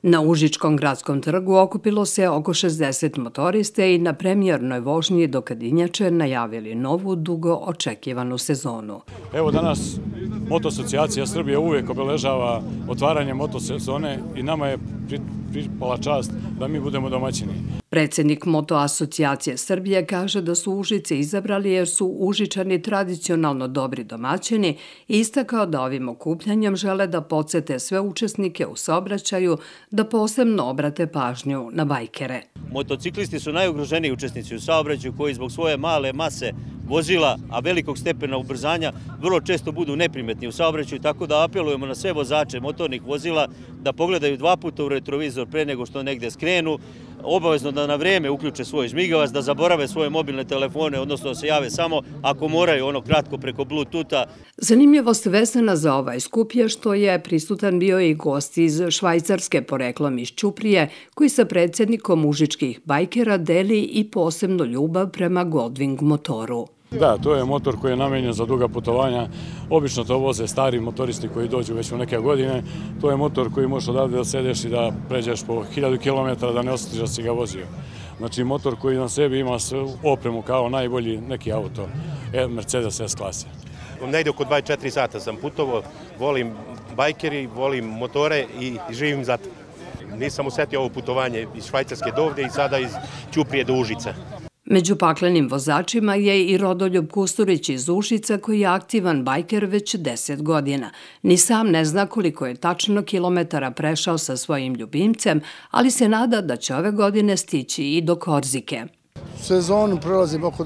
Na Užičkom gradskom trgu okupilo se oko 60 motorista i na premijernoj vožnji do Kadinjače najavili novu, dugo očekivanu sezonu. Evo danas Moto asocijacija Srbije uvijek obeležava otvaranje motosezone i nama je pripala čast da mi budemo domaćini. Predsjednik Moto asocijacije Srbije kaže da su Užice izabrali jer su Užičani tradicionalno dobri domaćini i istakao da ovim okupljanjem žele da podsete sve učesnike u saobraćaju da posebno obrate pažnju na bajkere. Motociklisti su najugroženiji učesnici u saobraćaju koji zbog svoje male mase vozila, a velikog stepena ubrzanja, vrlo često budu neprimetni u saobraćaju, tako da apelujemo na sve vozače motornih vozila da pogledaju 2 puta u retrovizor pre nego što negde skrenu, obavezno da na vreme uključe svoj žmigavac, da zaborave svoje mobilne telefone, odnosno da se jave samo ako moraju, ono kratko preko Bluetootha. Zanimljivost vezana za ovaj skup je što je prisutan bio i gost iz Švajcarske, poreklom iz Ćuprije, koji sa predsjednikom užičkih bajkera deli i posebnu ljubav prema Goldwing motoru. Da, to je motor koji je namenjen za duga putovanja. Obično to voze stari motoristi koji dođu već u neke godine. To je motor koji možeš odavde da sedeš i da pređeš po 1000 km da ne osjetiš da si ga vozio. Znači motor koji na sebi ima opremu kao najbolji neki auto, Mercedes S klase. Negde oko 24 sata sam putovao, volim bajkeri, volim motore i živim za to. Nisam osetio ovo putovanje iz Švajcarske do ovde i sada iz Ćuprije do Užica. Među paklenim vozačima je i Rodoljub Kusturić iz Užica koji je aktivan bajker već 10 godina. Ni sam ne zna koliko je tačno kilometara prešao sa svojim ljubimcem, ali se nada da će ove godine stići i do Korzike. Sezonu prolazim oko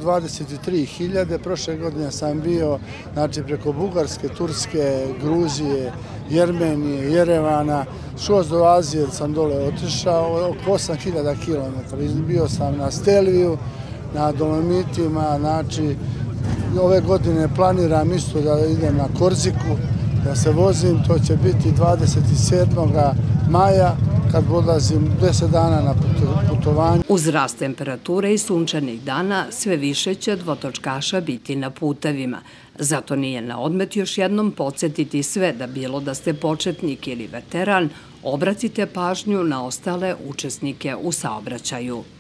23.000, prošle godine sam bio preko Bugarske, Turske, Gruzije, Jermenije, Jerevana, šuo do Azije sam dole otišao, oko 8.000 km. Bio sam na Stelviju, na Dolomitima, ove godine planiram isto da idem na Korziku, da se vozim, to će biti 27. maja, kad odlazim 10 dana na putovanje. Uz rast temperature i sunčanih dana, sve više će dvotočkaša biti na putevima. Zato nije na odmet još jednom podsjetiti sve da bilo da ste početnik ili veteran, obratite pažnju na ostale učesnike u saobraćaju.